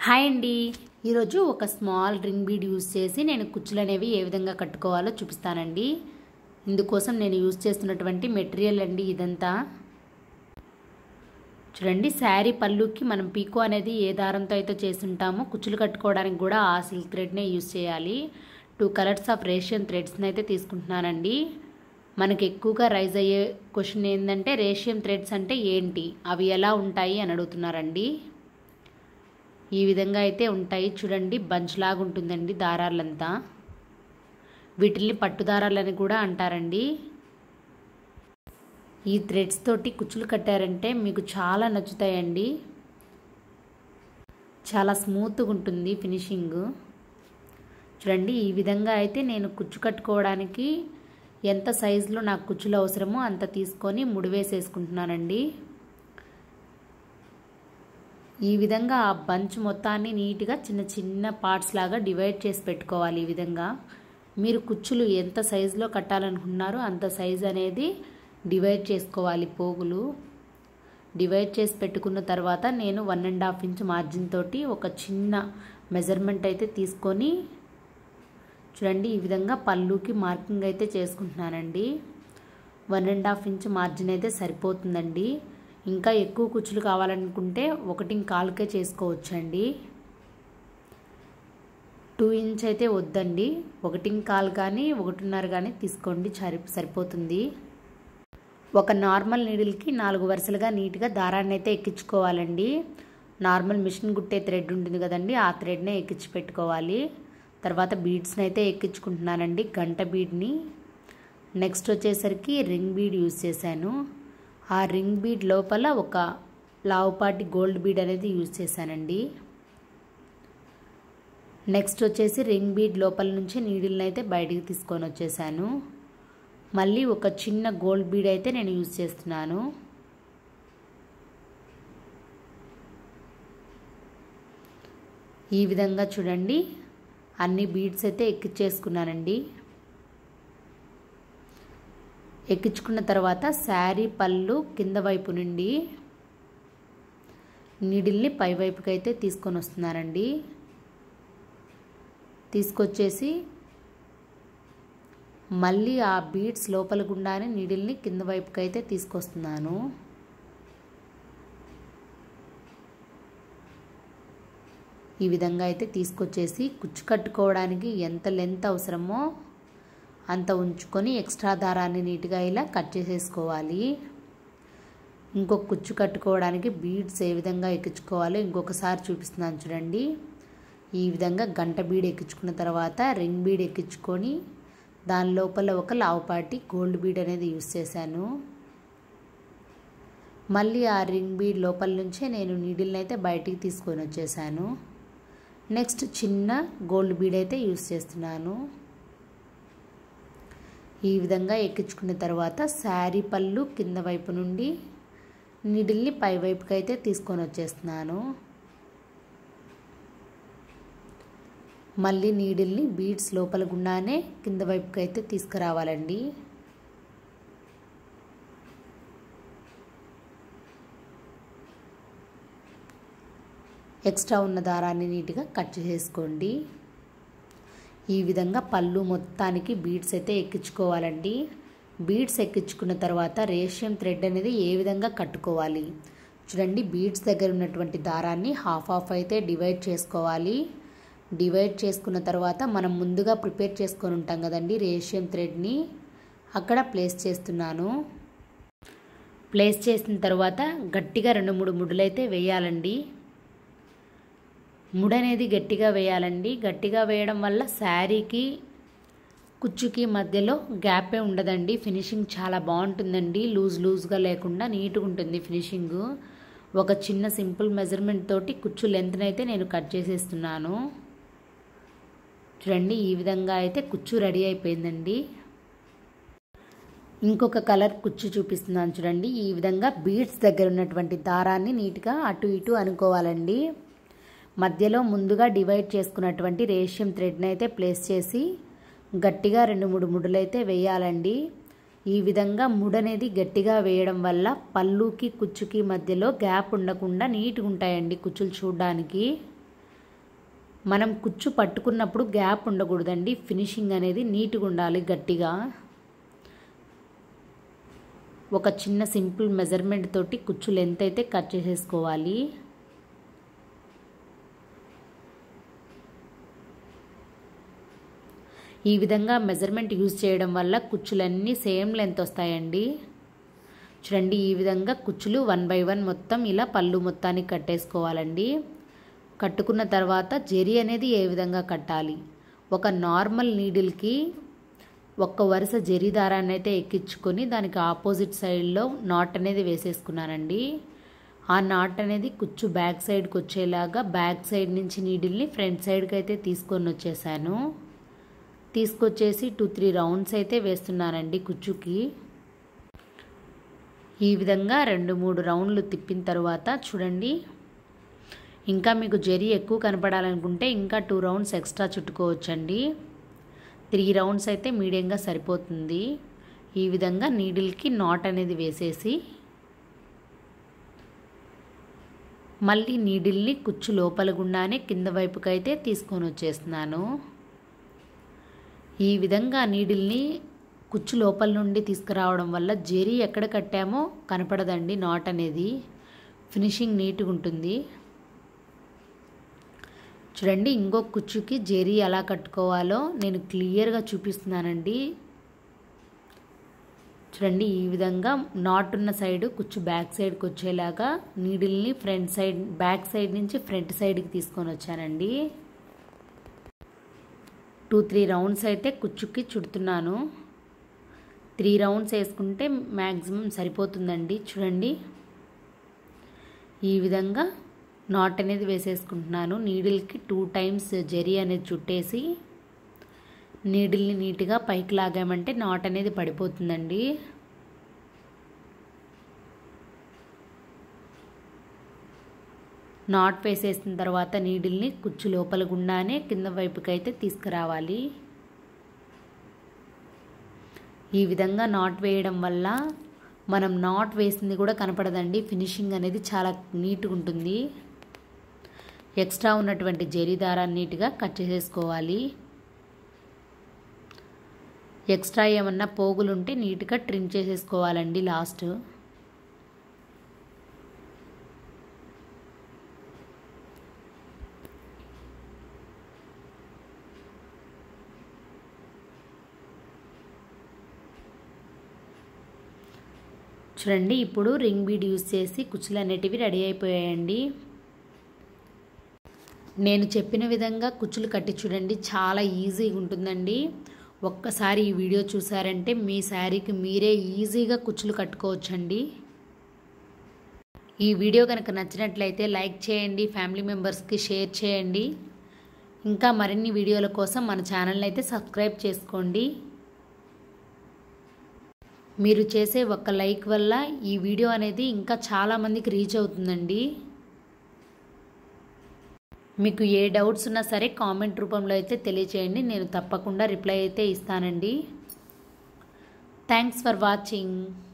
Hi అండి, ఈరోజు ఒక స్మాల్ రింగ్ బీడ్ యూజ్ చేసి నేను కుచ్చులు అనేవి ఏ విధంగా కట్టుకోవాలో చూపిస్తానండి. ఇందుకోసం నేను యూజ్ చేస్తున్నటువంటి మెటీరియల్ అండి ఇదంతా. చూడండి, శారీ పళ్ళుకి మనం పీకో అనేది ఏ దారంతో అయితే చేస్తుంటామో కుచ్చులు కట్టుకోవడానికి కూడా ఆ సిల్క్ థ్రెడ్నే యూజ్ చేయాలి. 2 కలర్స్ ఆఫ్ రేషియన్ థ్రెడ్స్ని అయితే తీసుకుంటున్నానండి. మనకి ఎక్కువగా రైజ్ అయ్యే క్వశ్చన్ ఏంటంటే రేషియన్ థ్రెడ్స్ అంటే ఏంటి, అవి ఎలా ఉంటాయి అని అడుగుతున్నారండి. ఈ విధంగా అయితే ఉంటాయి చూడండి, బంచ్ లాగా ఉంటుందండి దారాలంతా. వీటిల్ని పట్టు దారాలని కూడా అంటారండి. ఈ థ్రెడ్స్ తోటి కుచ్చులు కట్టారంటే మీకు చాలా నచ్చుతాయండి. చాలా స్మూత్గా ఉంటుంది ఫినిషింగ్. చూడండి, ఈ విధంగా అయితే నేను కుచ్చు కట్టుకోవడానికి ఎంత సైజులో నాకు కుచ్చులు అవసరమో అంత తీసుకొని ముడివేసేసుకుంటున్నానండి. ఈ విధంగా ఆ బంచ్ మొత్తాన్ని నీట్గా చిన్న చిన్న పార్ట్స్ లాగా డివైడ్ చేసి పెట్టుకోవాలి. ఈ విధంగా మీరు కుచ్చులు ఎంత సైజులో కట్టాలనుకున్నారో అంత సైజు అనేది డివైడ్ చేసుకోవాలి. పోగులు డివైడ్ చేసి పెట్టుకున్న తర్వాత నేను 1.5 ఇంచ్ మార్జిన్ తోటి ఒక చిన్న మెజర్మెంట్ అయితే తీసుకొని చూడండి ఈ విధంగా పళ్ళుకి మార్కింగ్ అయితే చేసుకుంటున్నానండి. 1.5 ఇంచ్ మార్జిన్ అయితే సరిపోతుందండి. ఇంకా ఎక్కువ కుచ్చులు కావాలనుకుంటే 1.25కే చేసుకోవచ్చండి. 2 ఇంచ్ అయితే వద్దండి, 1.25 కానీ 1.5 కానీ తీసుకోండి, సరిపోతుంది. ఒక నార్మల్ నీడిల్కి 4 వరుసలుగా నీట్గా దారాన్ని అయితే ఎక్కించుకోవాలండి. నార్మల్ మిషన్ కుట్టే థ్రెడ్ ఉంటుంది కదండి, ఆ థ్రెడ్నే ఎక్కించి పెట్టుకోవాలి. తర్వాత బీడ్స్ని అయితే ఎక్కించుకుంటున్నానండి, గంట బీడ్ని. నెక్స్ట్ వచ్చేసరికి రింగ్ బీడ్ యూజ్ చేశాను. ఆ రింగ్ బీడ్ లోపల ఒక లావుపాటి గోల్డ్ బీడ్ అనేది యూజ్ చేశానండి. నెక్స్ట్ వచ్చేసి రింగ్ బీడ్ లోపల నుంచి నీడిల్ని అయితే బయటికి తీసుకొని వచ్చేసాను. మళ్ళీ ఒక చిన్న గోల్డ్ బీడ్ అయితే నేను యూజ్ చేస్తున్నాను. ఈ విధంగా చూడండి అన్ని బీడ్స్ అయితే ఎక్కించేసుకున్నానండి. ఎక్కించుకున్న తర్వాత శారీ పళ్ళు కింద వైపు నుండి నీడిల్ని పై వైపుకి అయితే తీసుకొని వస్తున్నానండి. తీసుకొచ్చేసి మళ్ళీ ఆ బీడ్స్ లోపల గుండానే నీడిల్ని కింద వైపుకి అయితే తీసుకొస్తున్నాను. ఈ విధంగా అయితే తీసుకొచ్చేసి కుచ్చు కట్టుకోవడానికి ఎంత లెంత్ అవసరమో అంత ఉంచుకొని ఎక్స్ట్రా దారాన్ని నీట్గా ఇలా కట్ చేసేసుకోవాలి. ఇంకొక కుచ్చు కట్టుకోవడానికి బీడ్స్ ఏ విధంగా ఎక్కించుకోవాలో ఇంకొకసారి చూపిస్తున్నాను చూడండి. ఈ విధంగా గంట బీడ్ ఎక్కించుకున్న తర్వాత రింగ్ బీడ్ ఎక్కించుకొని దాని లోపల ఒక లావుపాటి గోల్డ్ బీడ్ అనేది యూజ్ చేశాను. మళ్ళీ ఆ రింగ్ బీడ్ లోపల నుంచే నేను నీడిల్ని అయితే బయటికి తీసుకొని వచ్చేసాను. నెక్స్ట్ చిన్న గోల్డ్ బీడ్ అయితే యూజ్ చేస్తున్నాను. ఈ విధంగా ఎక్కించుకున్న తర్వాత శారీ పళ్ళు కింద వైపు నుండి నీడిల్ని పై వైపుకి అయితే తీసుకొని వచ్చేస్తున్నాను. మళ్ళీ నీడిల్ని బీడ్స్ లోపల గుండానే కింద వైపుకి అయితే తీసుకురావాలండి. ఎక్స్ట్రా ఉన్న దారాన్ని నీట్గా కట్ చేసుకోండి. ఈ విధంగా పళ్ళు మొత్తానికి బీడ్స్ అయితే ఎక్కించుకోవాలండి. బీడ్స్ ఎక్కించుకున్న తర్వాత రేషియం థ్రెడ్ అనేది ఏ విధంగా కట్టుకోవాలి చూడండి. బీడ్స్ దగ్గర ఉన్నటువంటి దారాన్ని హాఫ్ అయితే డివైడ్ చేసుకోవాలి. డివైడ్ చేసుకున్న తర్వాత మనం ముందుగా ప్రిపేర్ చేసుకొని ఉంటాం కదండి రేషియం థ్రెడ్ని, అక్కడ ప్లేస్ చేస్తున్నాను. ప్లేస్ చేసిన తర్వాత గట్టిగా 2-3 ముడులు అయితే వేయాలండి. ముడి అనేది గట్టిగా వేయాలండి. గట్టిగా వేయడం వల్ల శారీకి కుచ్చుకి మధ్యలో గ్యాపే ఉండదండి. ఫినిషింగ్ చాలా బాగుంటుందండి. లూజ్గా లేకుండా నీట్గా ఉంటుంది ఫినిషింగ్. ఒక చిన్న సింపుల్ మెజర్మెంట్ తోటి కుచ్చు లెంత్ని అయితే నేను కట్ చేసేస్తున్నాను. చూడండి, ఈ విధంగా అయితే కుచ్చు రెడీ అయిపోయిందండి. ఇంకొక కలర్ కుచ్చు చూపిస్తున్నాను చూడండి. ఈ విధంగా బీడ్స్ దగ్గర ఉన్నటువంటి దారాన్ని నీట్గా అటు ఇటు అనుకోవాలండి. మధ్యలో ముందుగా డివైడ్ చేసుకున్నటువంటి రేషియం థ్రెడ్ని అయితే ప్లేస్ చేసి గట్టిగా 2-3 ముడులు అయితే వేయాలండి. ఈ విధంగా ముడి అనేది గట్టిగా వేయడం వల్ల పళ్ళుకి కుచ్చుకి మధ్యలో గ్యాప్ ఉండకుండా నీట్గా ఉంటాయండి కుచ్చులు చూడడానికి. మనం కుచ్చు పట్టుకున్నప్పుడు గ్యాప్ ఉండకూడదండి. ఫినిషింగ్ అనేది నీట్గా ఉండాలి, గట్టిగా. ఒక చిన్న సింపుల్ మెజర్మెంట్ తోటి కుచ్చు లెంత్ అయితే కట్ చేసేసుకోవాలి. ఈ విధంగా మెజర్మెంట్ యూజ్ చేయడం వల్ల కుచ్చులన్నీ సేమ్ లెంత్ వస్తాయండి. చూడండి, ఈ విధంగా కుచ్చులు 1 బై 1 మొత్తం ఇలా పళ్ళు మొత్తానికి కట్టేసుకోవాలండి. కట్టుకున్న తర్వాత జరీ అనేది ఏ విధంగా కట్టాలి, ఒక నార్మల్ నీడిల్కి ఒక్క వరుస జరీ దారాన్ని అయితే ఎక్కించుకొని దానికి ఆపోజిట్ సైడ్లో నాట్ అనేది వేసేసుకున్నానండి. ఆ నాట్ అనేది కుచ్చు బ్యాక్ సైడ్కి వచ్చేలాగా బ్యాక్ సైడ్ నుంచి నీడిల్ని ఫ్రంట్ సైడ్కి అయితే తీసుకొని వచ్చేసాను. తీసుకొచ్చేసి 2-3 రౌండ్స్ అయితే వేస్తున్నానండి కుచ్చుకి. ఈ విధంగా 2-3 రౌండ్లు తిప్పిన తర్వాత చూడండి, ఇంకా మీకు జరీ ఎక్కువ కనపడాలనుకుంటే ఇంకా 2 రౌండ్స్ ఎక్స్ట్రా చుట్టుకోవచ్చండి. 3 రౌండ్స్ అయితే మీడియంగా సరిపోతుంది. ఈ విధంగా నీడిల్కి నాట్ అనేది వేసేసి మళ్ళీ నీడిల్ని కుచ్చు లోపల గుండానే కింద వైపుకి అయితే తీసుకొని వచ్చేస్తున్నాను. ఈ విధంగా నీడిల్ని కుచ్చు లోపల నుండి తీసుకురావడం వల్ల జరీ ఎక్కడ కట్టామో కనపడదండి. నాట్ అనేది ఫినిషింగ్ నీట్గా ఉంటుంది. చూడండి, ఇంకొక కుచ్చుకి జరీ ఎలా కట్టుకోవాలో నేను క్లియర్గా చూపిస్తున్నానండి. చూడండి, ఈ విధంగా నాట్ ఉన్న సైడ్ కుచ్చు బ్యాక్ సైడ్కి వచ్చేలాగా నీడిల్ని ఫ్రంట్ సైడ్ బ్యాక్ సైడ్ నుంచి ఫ్రంట్ సైడ్కి తీసుకొని వచ్చానండి. 2-3 రౌండ్స్ అయితే కుచ్చుకి చుడుతున్నాను. 3 రౌండ్స్ వేసుకుంటే మ్యాక్సిమం సరిపోతుందండి. చూడండి, ఈ విధంగా నాట్ అనేది వేసేసుకుంటున్నాను. నీడిల్కి 2 టైమ్స్ జరీ అనేది చుట్టేసి నీడిల్ని నీట్గా పైకి లాగామంటే నాట్ అనేది పడిపోతుందండి. నాట్ వేసేసిన తర్వాత నీడిల్ని కుచ్చు లోపల గుండానే కింద వైపుకి అయితే తీసుకురావాలి. ఈ విధంగా నాట్ వేయడం వల్ల మనం నాట్ వేసింది కూడా కనపడదండి. ఫినిషింగ్ అనేది చాలా నీట్గా ఉంటుంది. ఎక్స్ట్రా ఉన్నటువంటి జరీ దారాన్ని నీట్గా కట్ చేసేసుకోవాలి. ఎక్స్ట్రా ఏమన్నా పోగులు ఉంటే నీట్గా ట్రిమ్ చేసేసుకోవాలండి లాస్ట్. చూడండి, ఇప్పుడు రింగ్ బీడ్ యూజ్ చేసి కుచ్చులు అనేటివి రెడీ అయిపోయాయండి. నేను చెప్పిన విధంగా కుచ్చులు కట్టి చూడండి, చాలా ఈజీగా ఉంటుందండి. ఒక్కసారి ఈ వీడియో చూసారంటే మీ శారీకి మీరే ఈజీగా కుచ్చులు కట్టుకోవచ్చండి. ఈ వీడియో కనుక నచ్చినట్లయితే లైక్ చేయండి, ఫ్యామిలీ మెంబర్స్కి షేర్ చేయండి. ఇంకా మరిన్ని వీడియోల కోసం మన ఛానల్ని అయితే సబ్స్క్రైబ్ చేసుకోండి. మీరు చేసే ఒక్క లైక్ వల్ల ఈ వీడియో అనేది ఇంకా చాలామందికి రీచ్ అవుతుందండి. మీకు ఏ డౌట్స్ ఉన్నా సరే కామెంట్ రూపంలో అయితే తెలియచేయండి, నేను తప్పకుండా రిప్లై అయితే ఇస్తానండి. Thanks for watching.